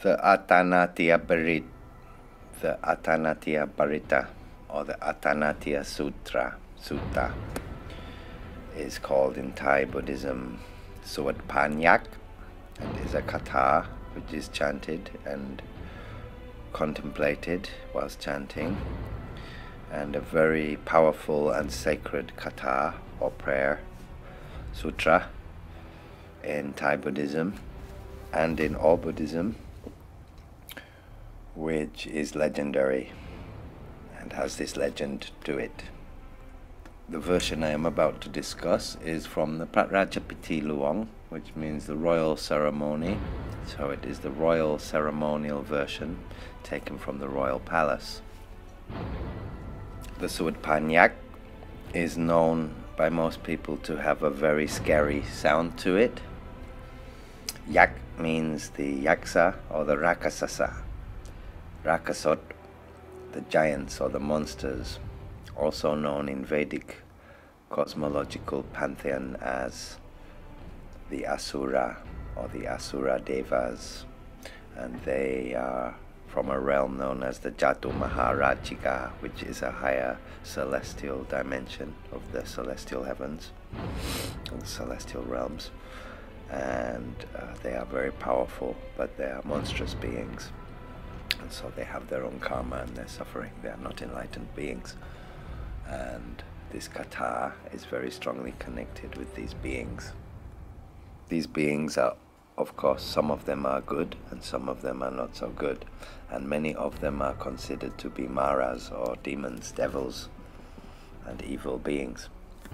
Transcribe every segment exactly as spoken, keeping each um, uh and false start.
The Atanatya Barit, the Atanatya Barita, or the Atanatya Sutra, Sutta, is called in Thai Buddhism Suat Panyak, and is a katha which is chanted and contemplated whilst chanting, and a very powerful and sacred katha or prayer, sutra, in Thai Buddhism and in all Buddhism, which is legendary and has this legend to it. The version I am about to discuss is from the Pratrajapiti Luang, which means the royal ceremony. So it is the royal ceremonial version taken from the royal palace. The Suat Panyak is known by most people to have a very scary sound to it. Yak means the yaksa or the rakasasa. Rakasot, the giants or the monsters, also known in Vedic cosmological pantheon as the Asura or the Asura Devas, and they are from a realm known as the Jatu Maharajika, which is a higher celestial dimension of the celestial heavens, the celestial realms, and uh, they are very powerful, but they are monstrous beings. And so they have their own karma and their suffering. They are not enlightened beings. And this katha is very strongly connected with these beings. These beings are, of course, some of them are good and some of them are not so good. And many of them are considered to be maras or demons, devils, and evil beings.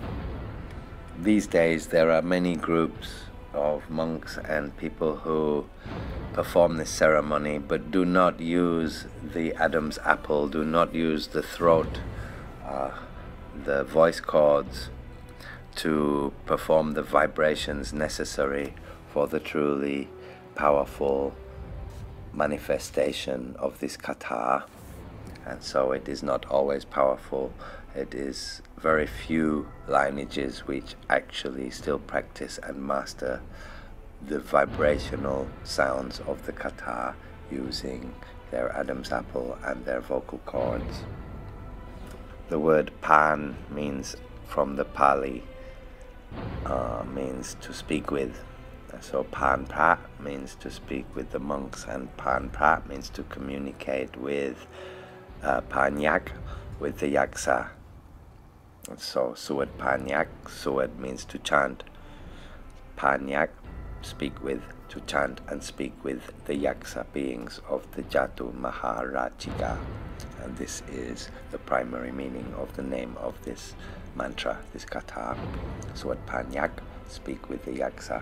These days there are many groups of monks and people who perform this ceremony but do not use the Adam's apple, do not use the throat, uh, the voice cords to perform the vibrations necessary for the truly powerful manifestation of this katha. And so it is not always powerful. It is very few lineages which actually still practice and master the vibrational sounds of the katha using their Adam's apple and their vocal cords. The word pan means, from the Pali, uh, means to speak with. So pan pra means to speak with the monks, and pan pra means to communicate with uh, panyak, with the yaksa. So Suat Panyak, Suat means to chant, Panyak, speak with, to chant and speak with the yaksa beings of the Jatu Maharajika. And this is the primary meaning of the name of this mantra, this katha. Suat Panyak, speak with the yaksa.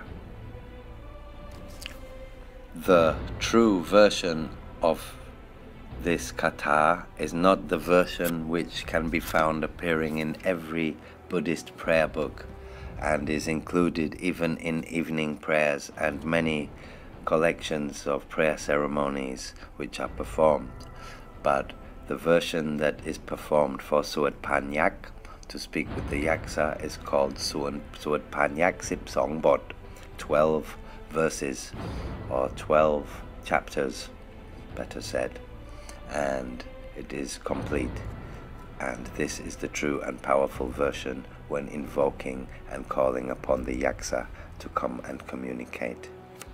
The true version of this katha is not the version which can be found appearing in every Buddhist prayer book and is included even in evening prayers and many collections of prayer ceremonies which are performed. But the version that is performed for Suat Panyak, to speak with the yaksa, is called Suat Panyak Sipsong Bot, twelve verses or twelve chapters, better said. And it is complete, and this is the true and powerful version when invoking and calling upon the yaksa to come and communicate.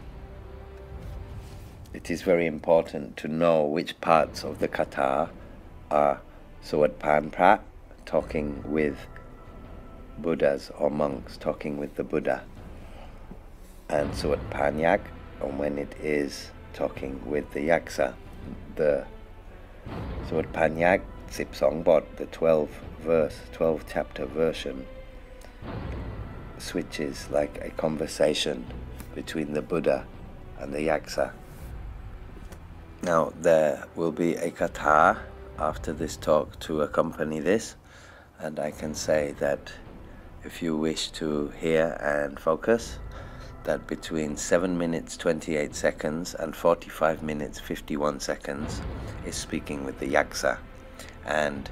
It is very important to know which parts of the katha are Suat Pan Pra, talking with Buddhas or monks, talking with the Buddha, and Suat Panyak, and when it is talking with the yaksa. The Suat Panyak Sipsong Bot, the twelve verse, twelve chapter version, switches like a conversation between the Buddha and the yaksa. Now there will be a katha after this talk to accompany this, and I can say that if you wish to hear and focus, that between seven minutes twenty-eight seconds and forty-five minutes fifty-one seconds is speaking with the yaksa, and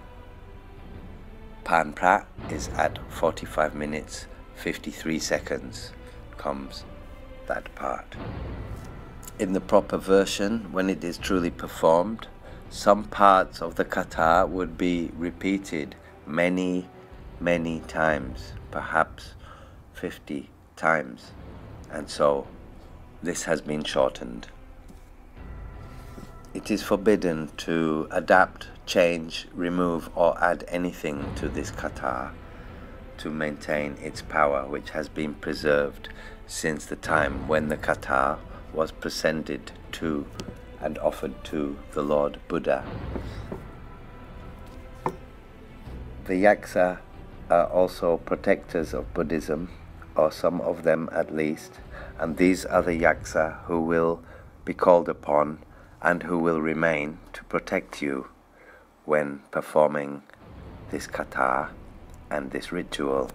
Pan Pra is at forty-five minutes fifty-three seconds comes that part. in the proper version, when it is truly performed, some parts of the kata would be repeated many, many times, perhaps fifty times, and so this has been shortened. It is forbidden to adapt, change, remove or add anything to this kata to maintain its power, which has been preserved since the time when the kata was presented to and offered to the Lord Buddha. The Yaksa are also protectors of Buddhism, or some of them at least, and these are the Yaksa who will be called upon and who will remain to protect you when performing this kata and this ritual.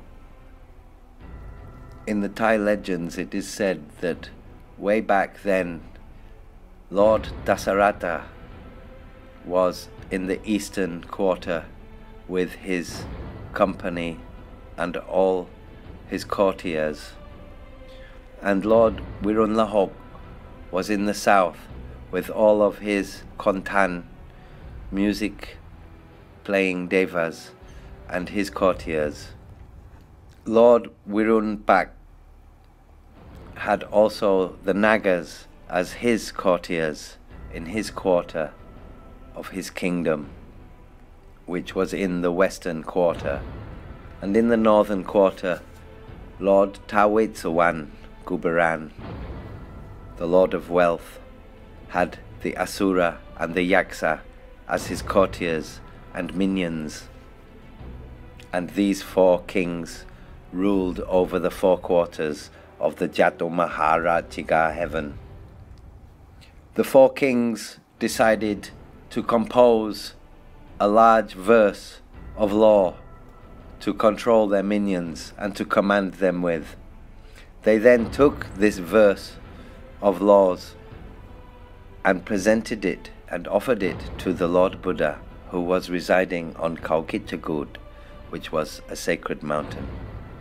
In the Thai legends it is said that way back then Lord Dasaratha was in the eastern quarter with his company and all his courtiers, and Lord Virunlahok was in the south with all of his kontan, music playing devas, and his courtiers. Lord Virunpak had also the Nagas as his courtiers in his quarter of his kingdom, which was in the western quarter, and in the northern quarter Lord Tawetsawan Gubaran, the Lord of Wealth, had the Asura and the Yaksa as his courtiers and minions, and these four kings ruled over the four quarters of the Jatu Maharajiga heaven. The four kings decided to compose a large verse of law to control their minions and to command them with. They then took this verse of laws and presented it and offered it to the Lord Buddha, who was residing on Kaukitchagud, which was a sacred mountain.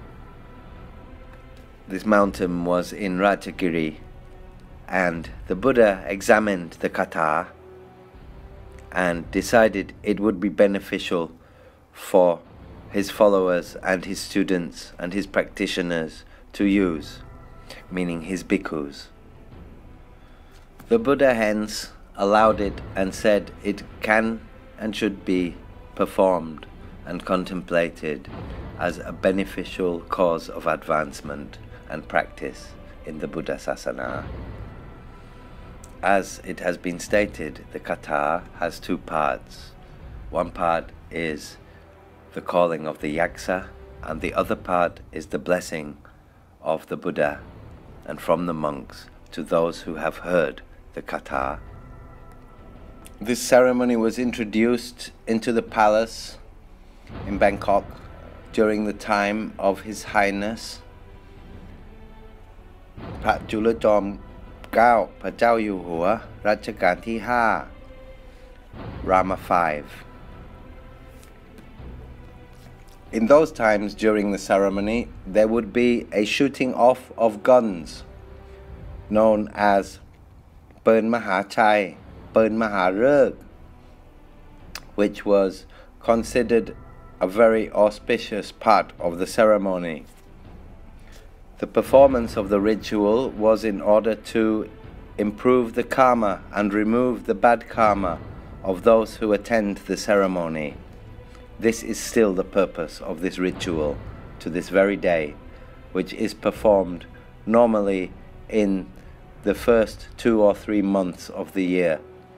This mountain was in Ratchagiri, and the Buddha examined the kata and decided it would be beneficial for his followers and his students and his practitioners to use, meaning his bhikkhus. The Buddha hence allowed it and said it can and should be performed and contemplated as a beneficial cause of advancement and practice in the Buddha Sasana. As it has been stated, the kata has two parts. One part is the calling of the Yaksa, and the other part is the blessing of the Buddha and from the monks to those who have heard the kata. This ceremony was introduced into the palace in Bangkok during the time of His Highness พระจุลจอมเกล้าพระเจ้าอยู่หัวรัชกาลที่ห้า Rama the fifth. In those times during the ceremony there would be a shooting off of guns known as ปืนมหาชัย ปืนมหาฤกษ์ which was considered a very auspicious part of the ceremony. The performance of the ritual was in order to improve the karma and remove the bad karma of those who attend the ceremony. This is still the purpose of this ritual to this very day, which is performed normally in the first two or three months of the year.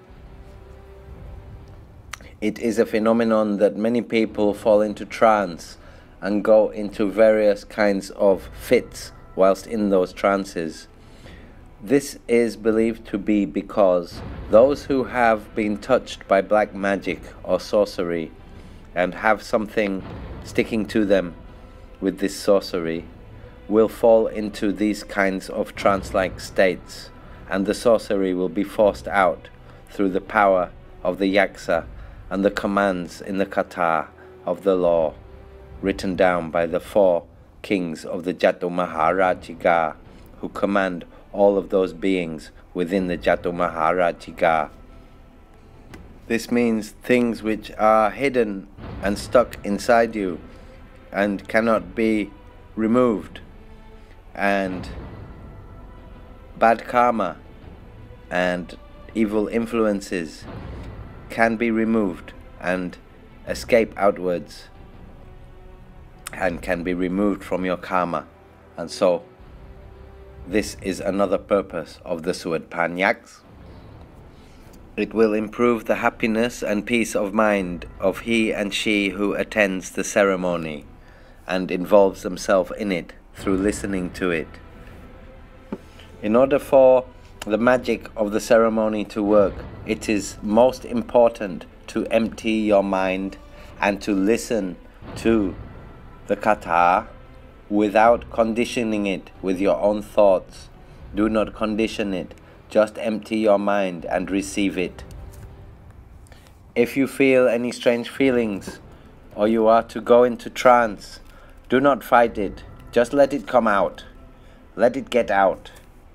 It is a phenomenon that many people fall into trance and go into various kinds of fits whilst in those trances. This is believed to be because those who have been touched by black magic or sorcery and have something sticking to them with this sorcery will fall into these kinds of trance-like states, and the sorcery will be forced out through the power of the Yaksa and the commands in the kata of the law written down by the four kings of the Jatu Maharajiga who command all of those beings within the Jatumaharajika. This means things which are hidden and stuck inside you and cannot be removed, and bad karma and evil influences can be removed and escape outwards and can be removed from your karma. And so this is another purpose of the Suad Panyaks. It will improve the happiness and peace of mind of he and she who attends the ceremony and involves themselves in it through listening to it. In order for the magic of the ceremony to work, it is most important to empty your mind and to listen to the katha without conditioning it with your own thoughts. Do not condition it. Just empty your mind and receive it. If you feel any strange feelings or you are to go into trance, do not fight it. Just let it come out. Let it get out.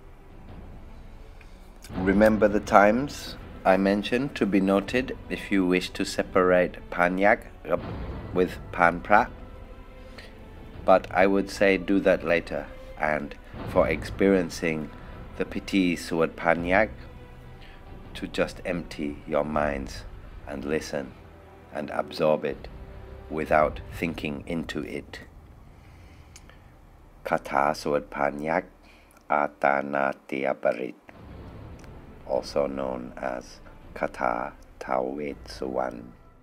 Remember the times I mentioned to be noted if you wish to separate Panyak with Panpra. But I would say do that later. And for experiencing the Piti Suad Panyak, to just empty your minds and listen and absorb it without thinking into it. Katha Suad Panyak Atanatiyaparit, also known as Katha Tawet Suwan.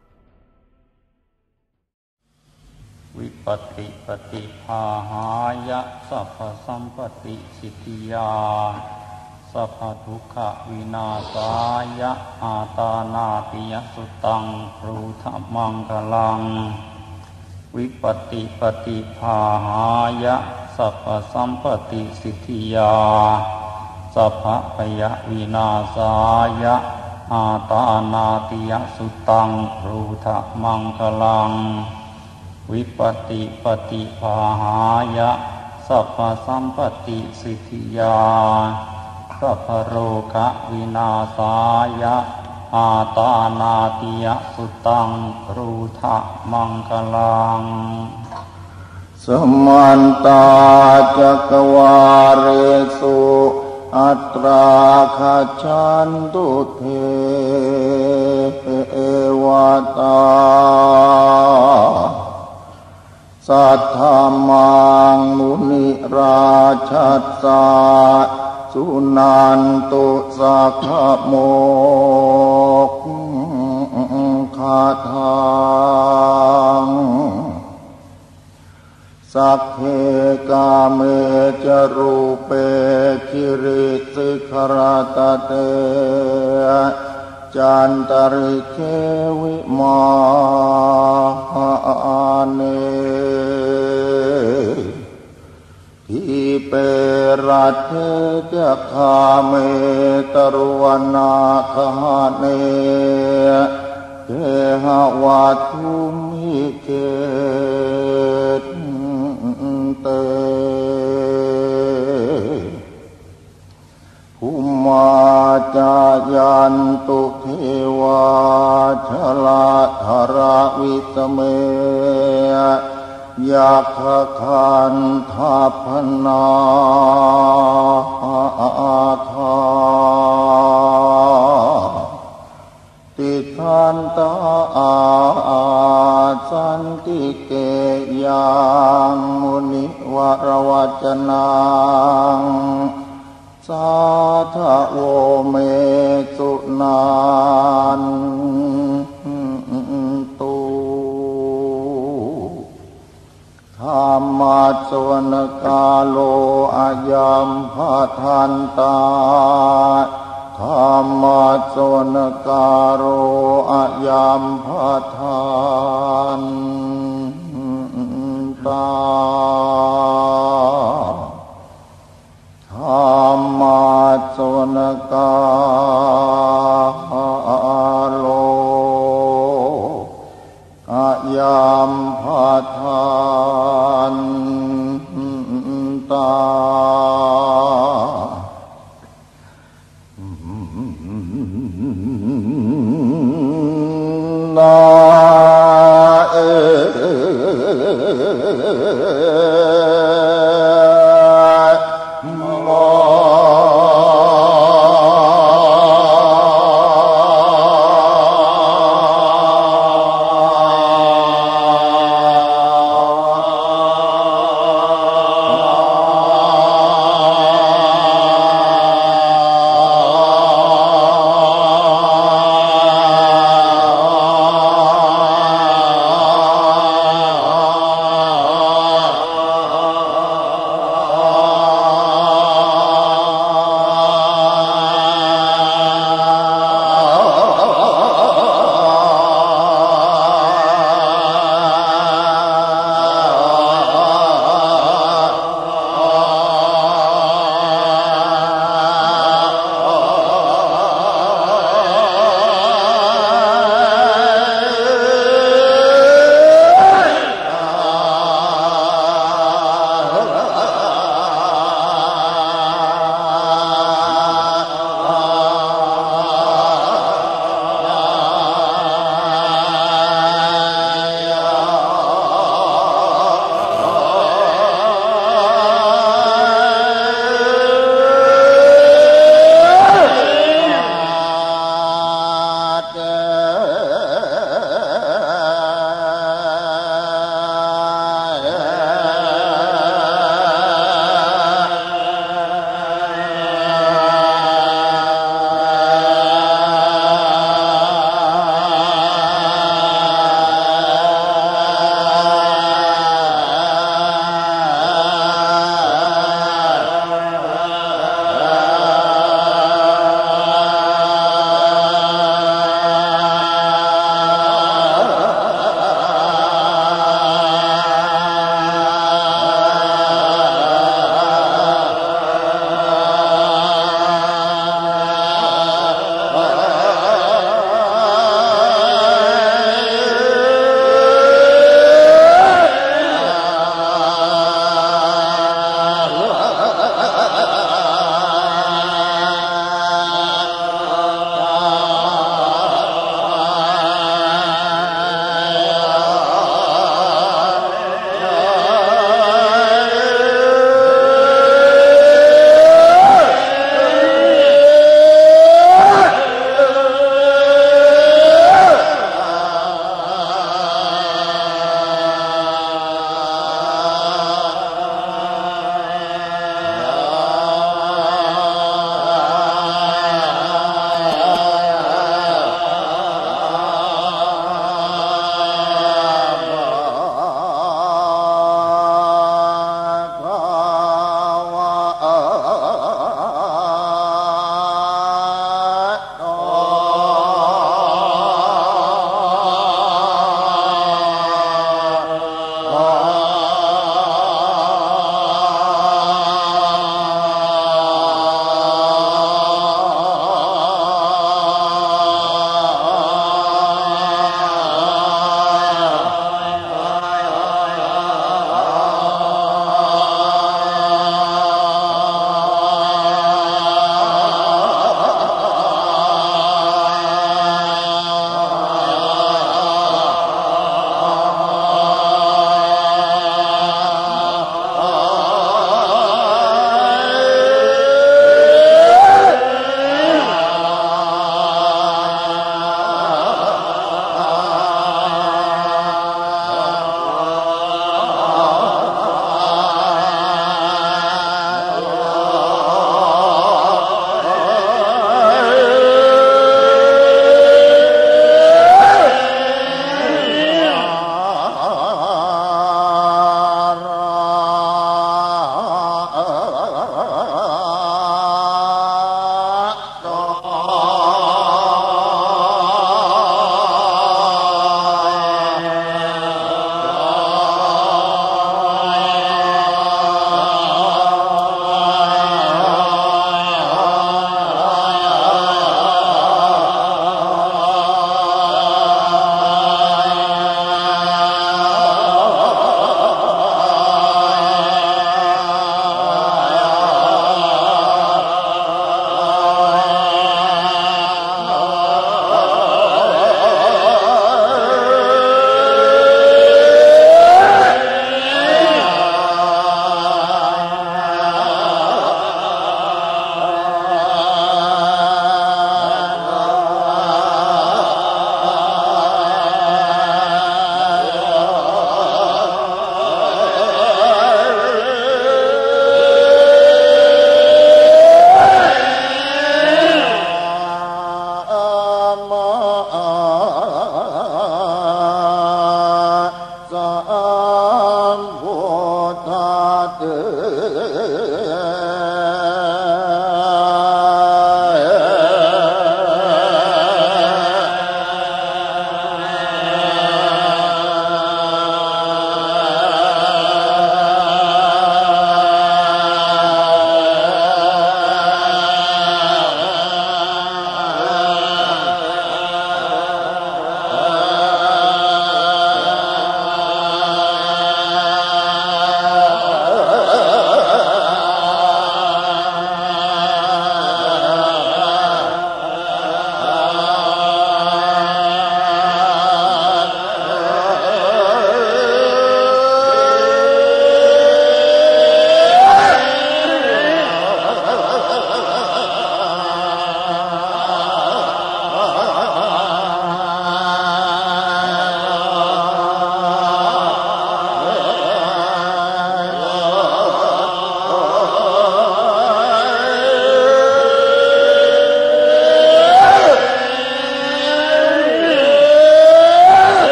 วิปติปฏิภาหายะสัพพสัมปติสิทธิยาสัพพทุกขวินาศายะอาตานาติยสุตังปรูธมังคลังวิปติปฏิภาหายะสัพพสัมปติสิทธิยาสัพพพยวินาศายะอาตานาติยสุตังปรูธมังคลังวิปติปฏิภาหายะสัพพสัมปติสิทธิยาสัพพโรคะวินาศายะอาตานาติยสุตังรูทะมังคลังสมันตาจักวาเรสุอัตราคาชันตุเทวตาสัทธามังมุนิราชัสสะสุนันตุสักขโมกขาทังสัพเพกาเมจรูเปคิริสิขรตเตจันตริเควิมาเนทิเปรัตเถจคาเมตรุวนาคหเนเกหวัตุมิเกเตภูมาจายันตุเทวาชลาธราวิสเมยัคขคันธาพนาคาติทันตาสันติเกยังมุนิวรวัจนังสาธโวเมสุนันตุธรรมะสวนกาโลอายัมภทันตาธรรมะสวนกาโลอายัมภทันตาธรรมะสวนกาโลอายัมภทันตา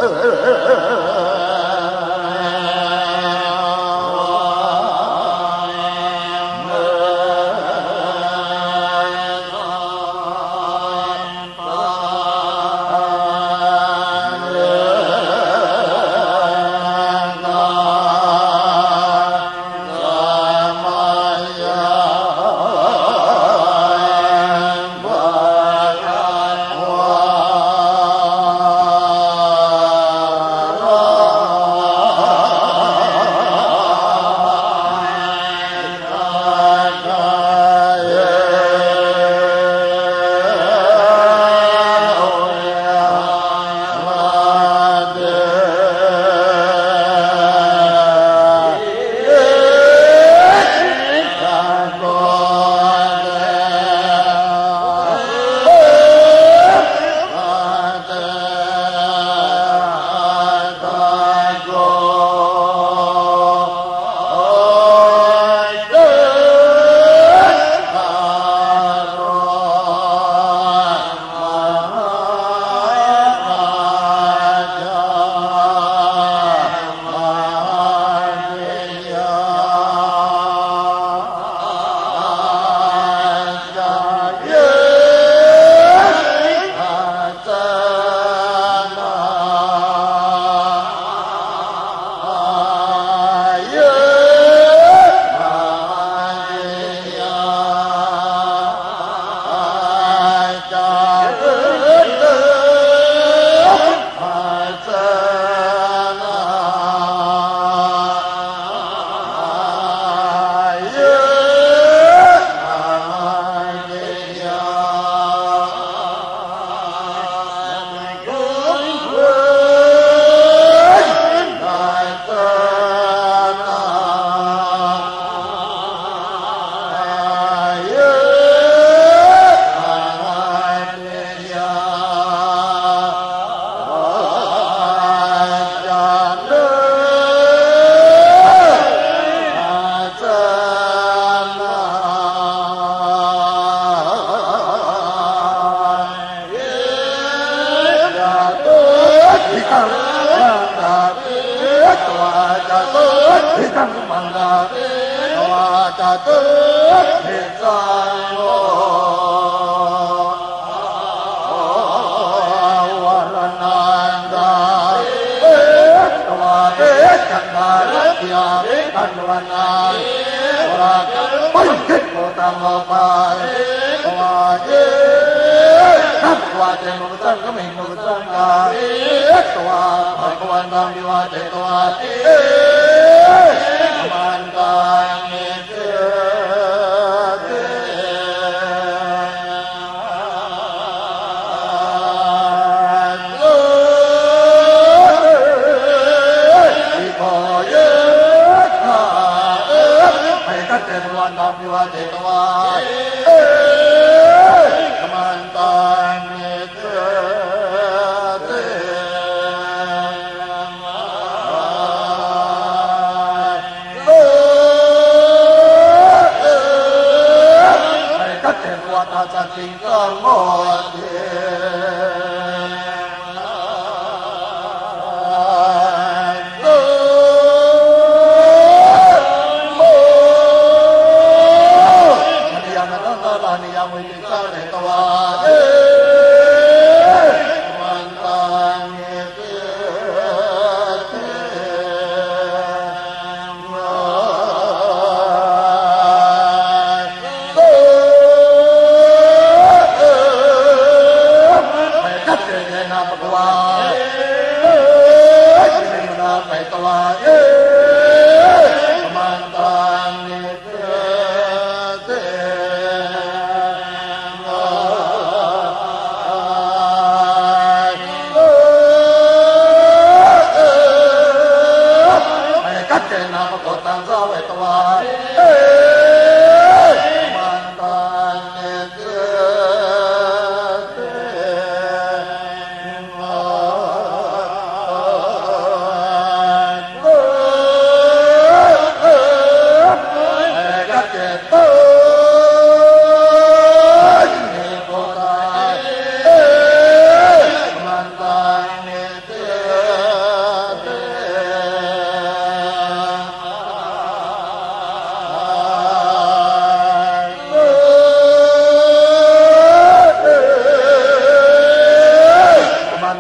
Oh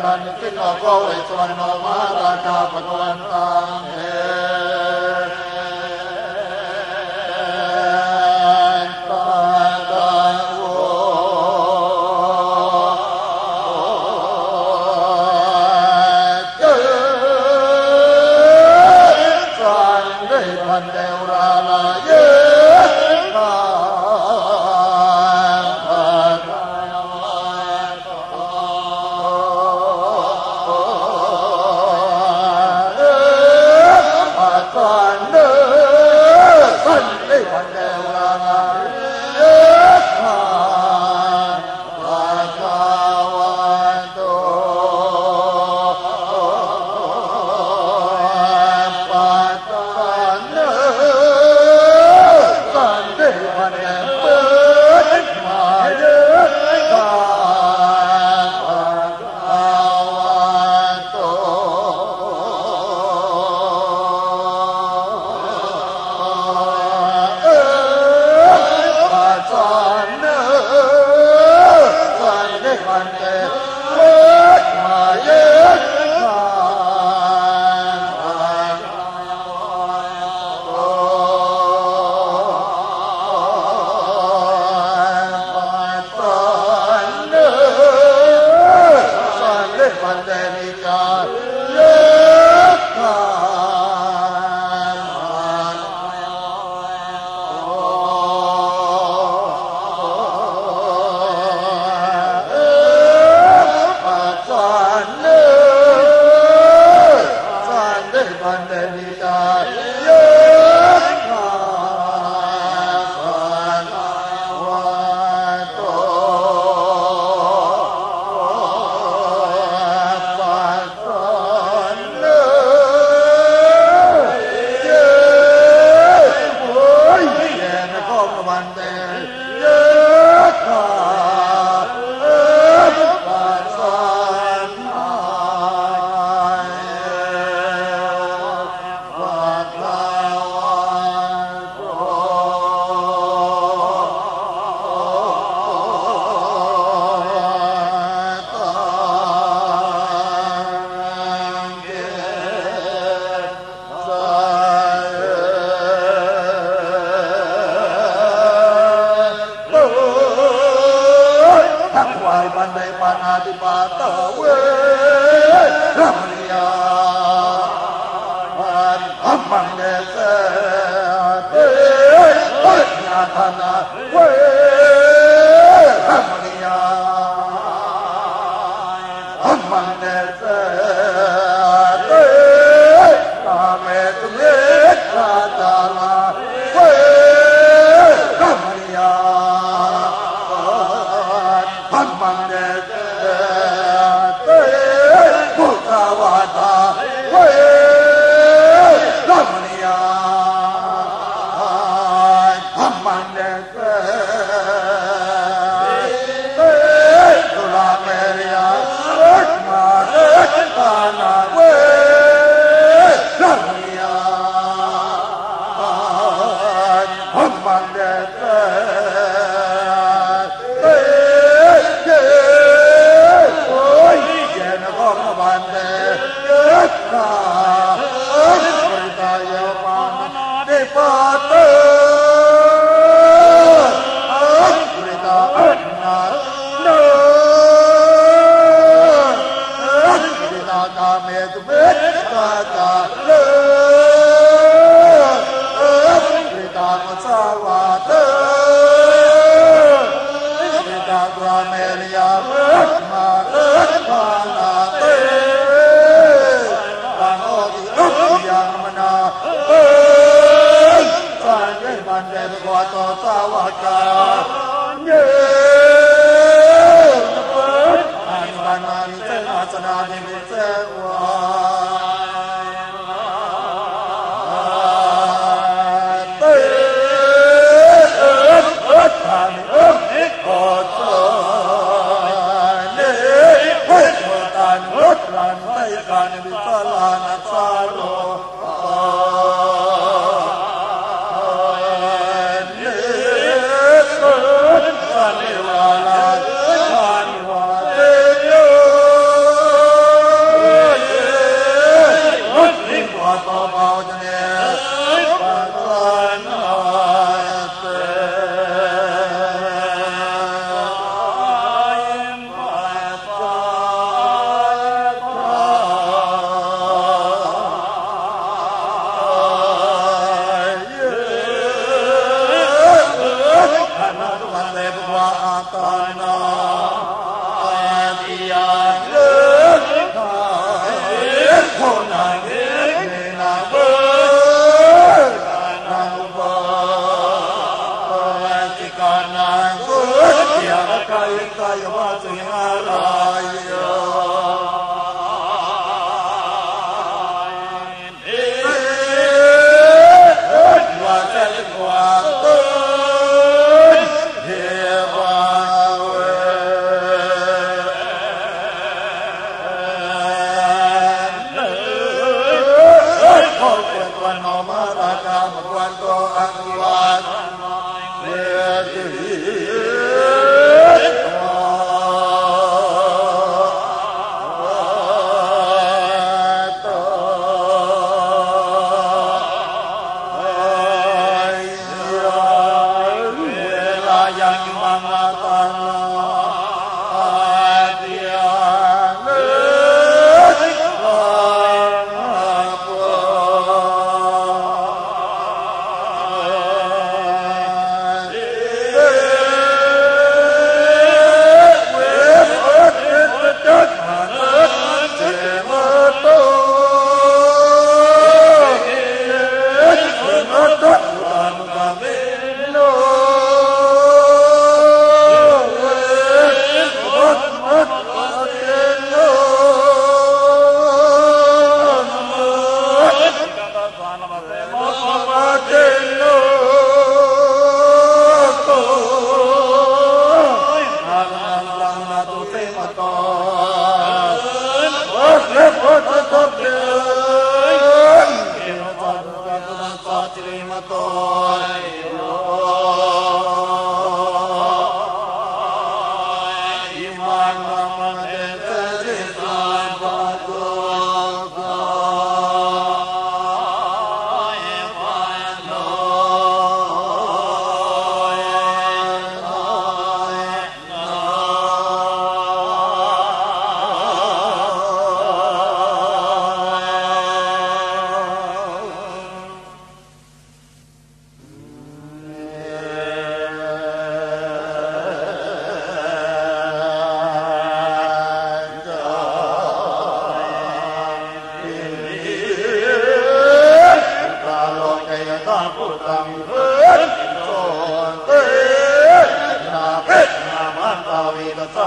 ปันติโนโกวิสวรรณมาราชาปะวันตังเอ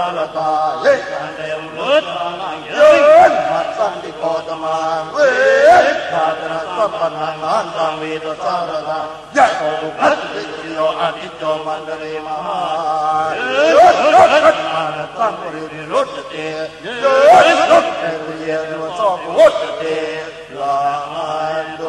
ารตาเยกันเดวลุตเยนมัสสันติโกตมังเวชาตนะสัพพนังอันตังวิตสารตายะโตภัตติโยอติโจมันเดริมหาเยนมานะสังริริรุตเตเยนรุตเตเยนวโสกุตเตลามันโด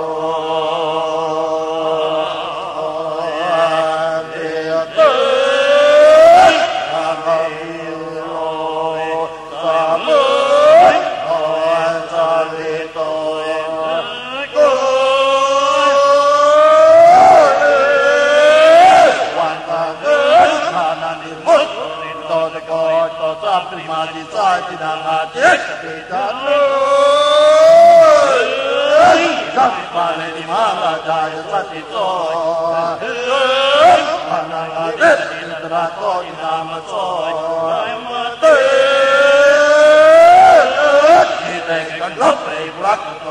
มาดิสาจินังอาเจกติจันโลสัพพะเลนิมาลาจายสัตติโตปานังอาเจติตระโตอินามโสเตอิเตกันลับไปปรักโต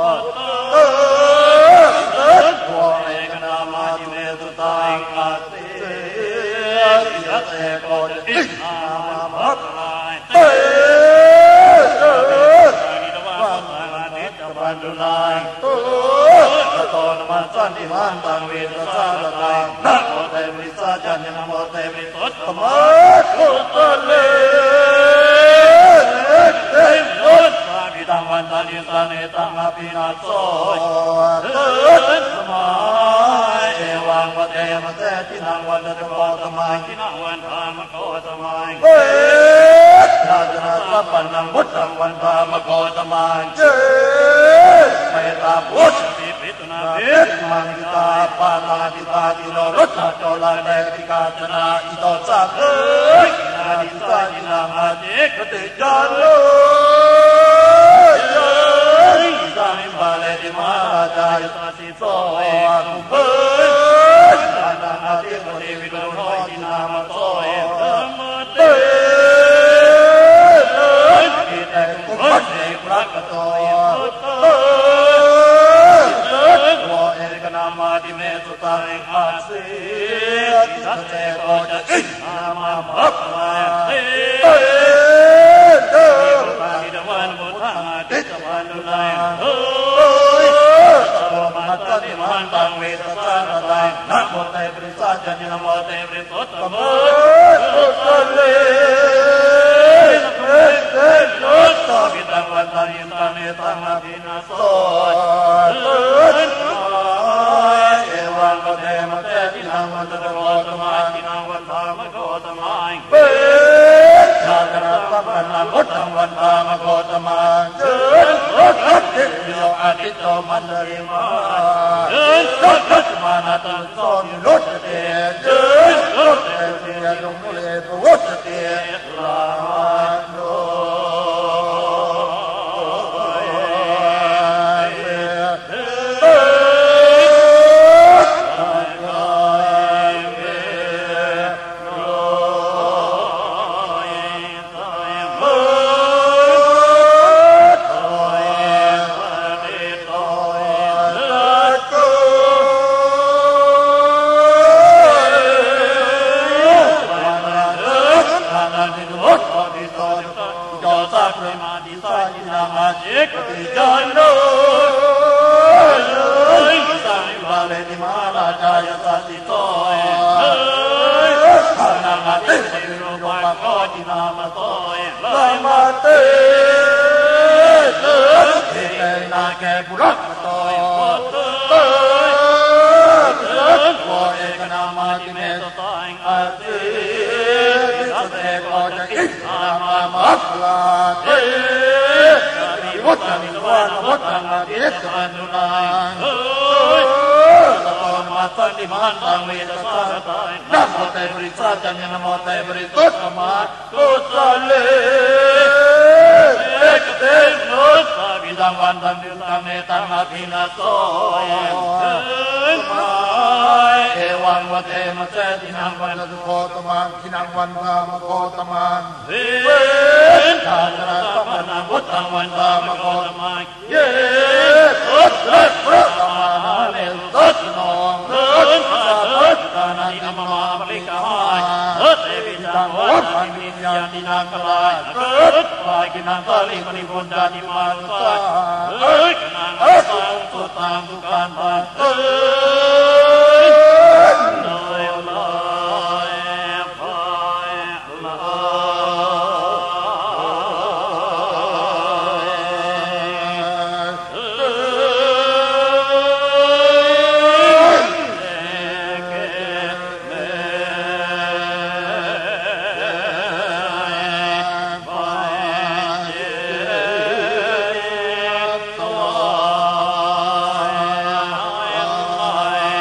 โวเอกนามาจิเมตุตังอาติยะเตโกอินามัตเตปันตุนังตุตโตนมัสสันติมันตังเวทสารตังนะโมเตปริสัจจนะนะโมเตปริสุทธมัสสุตเลเตมุตสามิตังวันตานิสาเนตังอภินาโสเตสมาเอวังวะเตมะเตตินังวันตะโกตมังตินังวันธามโกตมังเวชาจนะสัพพนังพุทธังวันธามโกตมังเจเมตตาพุทธติปิตุนาเวมังกิตาปานาติตาติโนรุตตะโจลาเนติกาจนาอิโตสักเอยกินาดิสาจินังอาเจกติจันโลสามิบาเลติมาจายสัสสิโสกุเบนานาอาติปติวิโรโหตินามโสเอธรรมเตอิเตกุปัสเสปรักโตโวเอกนามาติเมสุตังอาสิสัตเตโกจะอินามาภัพพะเตเตเตปานิดวันมุทังอาติตวันตุนัยโยโตมัสสันติมันตังเวทสารตังนะโมเตปริสัจจนะโมเตปริสุทธมัสสุตเลเตเตโยสามิตังวันตานิสาเนตังอภินาโสเตเอวังวะเตมะเตตินังวันตะโกตมังตินังวันธามโกตมังเวชาตนะสัพพนังพุทธังวันธามโกตมังเจรุตติโยอติโตมันเดริมาเจรุตมานะตังโสมิรุตเตเจรุตเตเตยงมุเลปวุตเตลาโนเอกติจันโลสามิบาเลติมาลาจายสัสสิโตปานังอาติปติโรปะโกจินามโตลามาเตเตเตนาแกปุรักโตเตโวเอกนามาติเมตตังอาติสัตเตโกจะอินามามัคลาเตพุทธังวานพุทธังอาทิตย์ปันตุนังตโตมัสสันติมันตังเวทสารตังนะโมเตปริสัจจนะโมเตปริสุทธมัสสุตเลเอกเตโนสามิดังวันตังดิตังเนตังอภินาโสเอวังวะเตมะเสตินังวันตุโกตมังทินังวันธามโกตมังเวชาจนะสัพพนังพุทธังวันธามโกตมังเยสุตเลพระธรรมะเนสุตโนเถิดสัพพะนานิมมาปริกาเถิดเตปิตังวัฏฐิญญาตินางกลายเกิดปากินังตาลิปริพุนจาติมานุสาเอ้ยนังอัสสังสุตังทุกขันตังเอ้ยลอยลอยพายลอย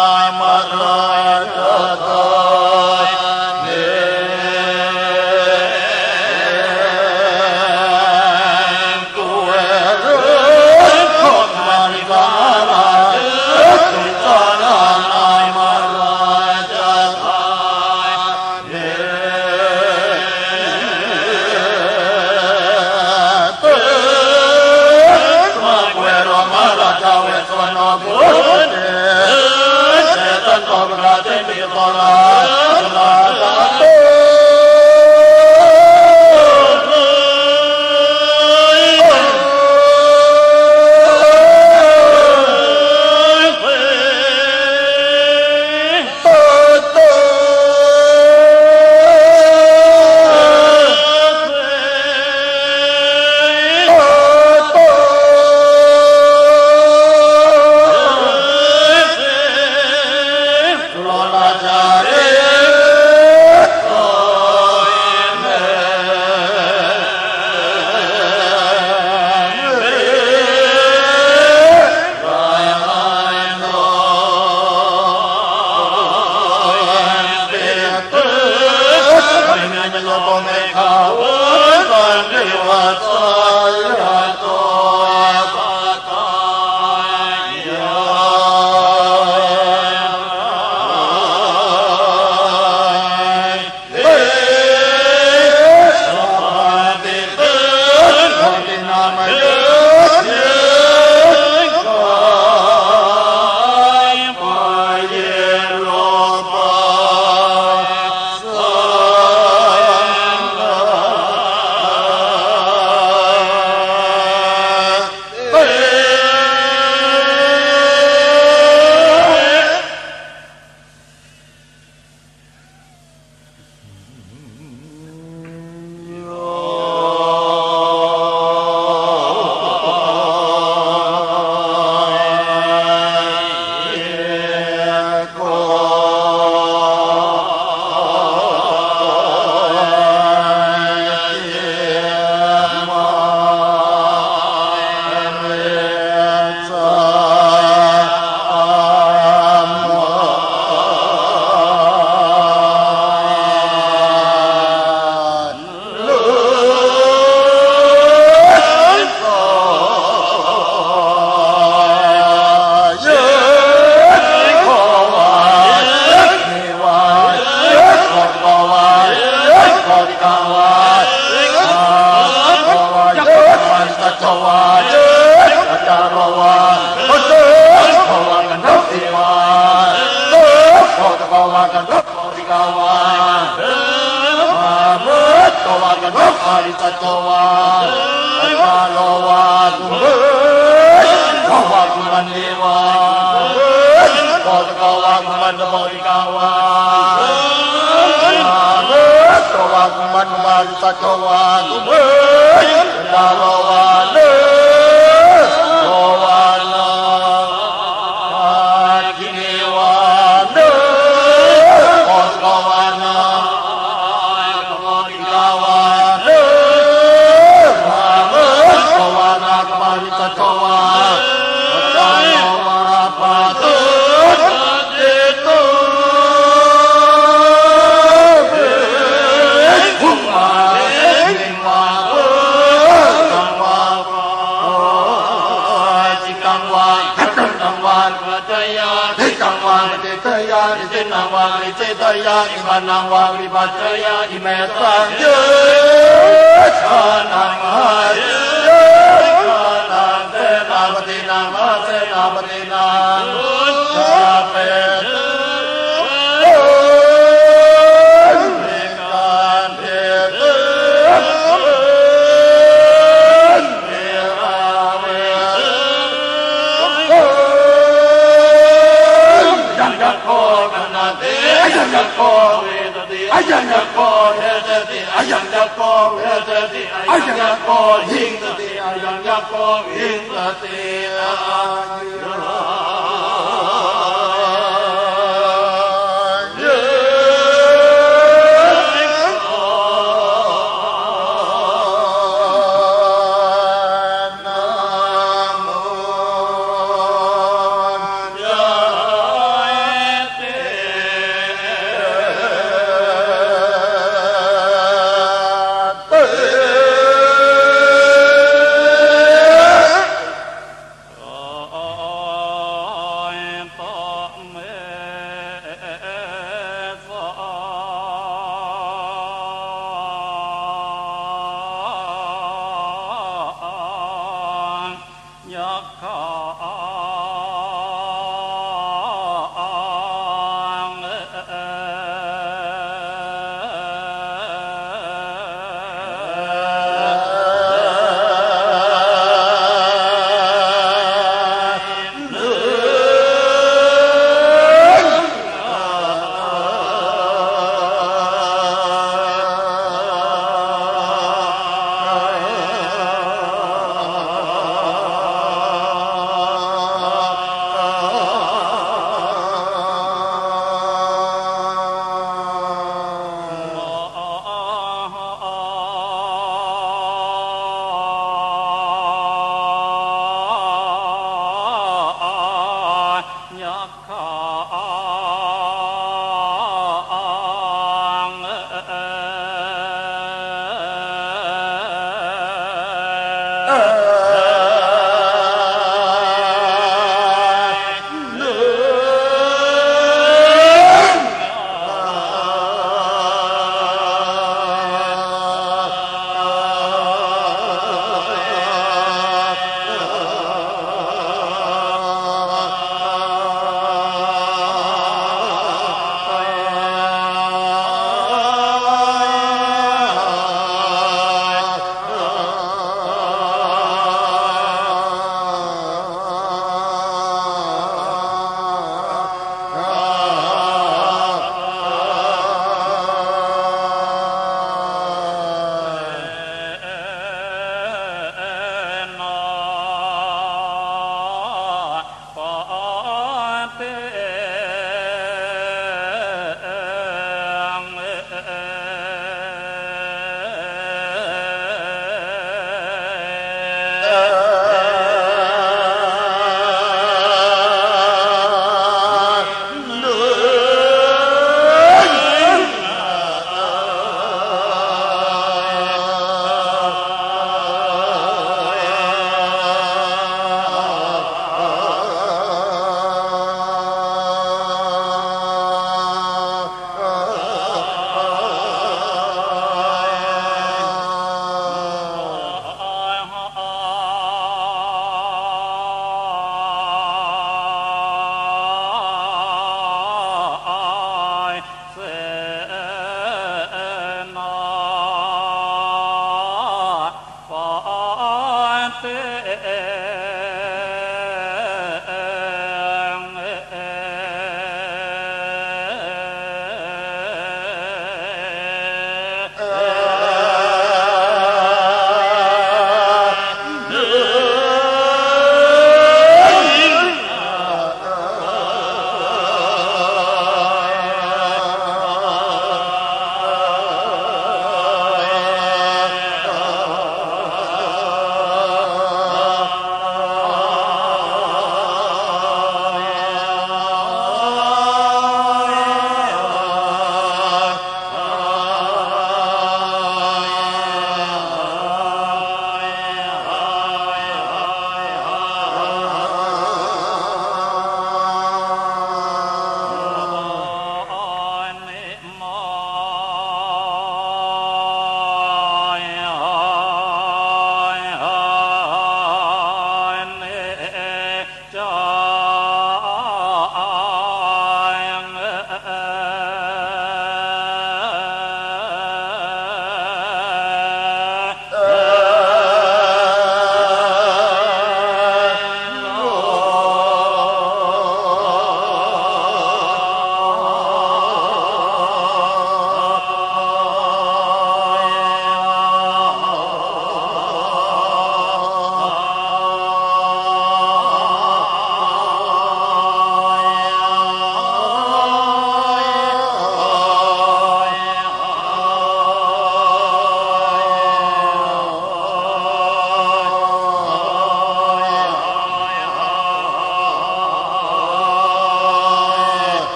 เ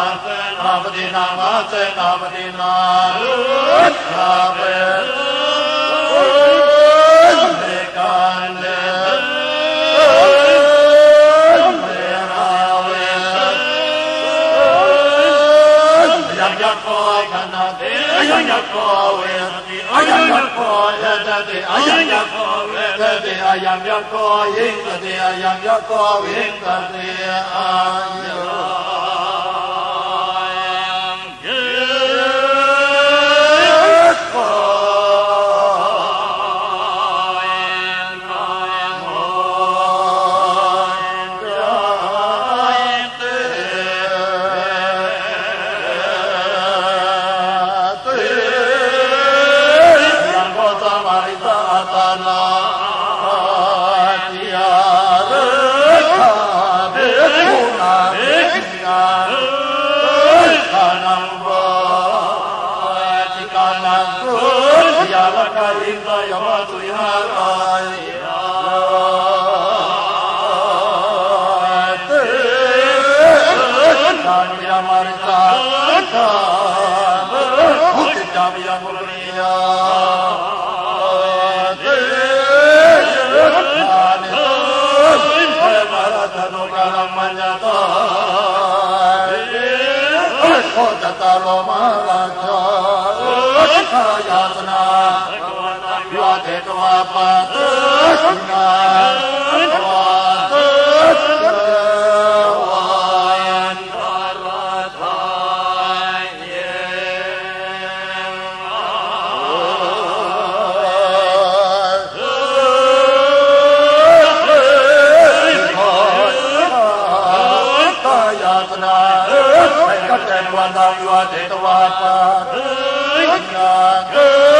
เสนาปฏินามาเสนาปฏินาคาเวเมกันเลเมราเวยังยักษ์คอยขนาดนี้ยังยักษ์คอยเวทียังยักษ์คอยเวทียังยักษ์คอยเวทียังยักษ์คอยยิงทียังยักษ์คอยยิงทีอายุตาโลมาราชายาสนาวิวาเทตวาปาตนาตวาตวานคาราทายเยตายาสนากัจเจนวันดาวิวาเทตวาปาตนา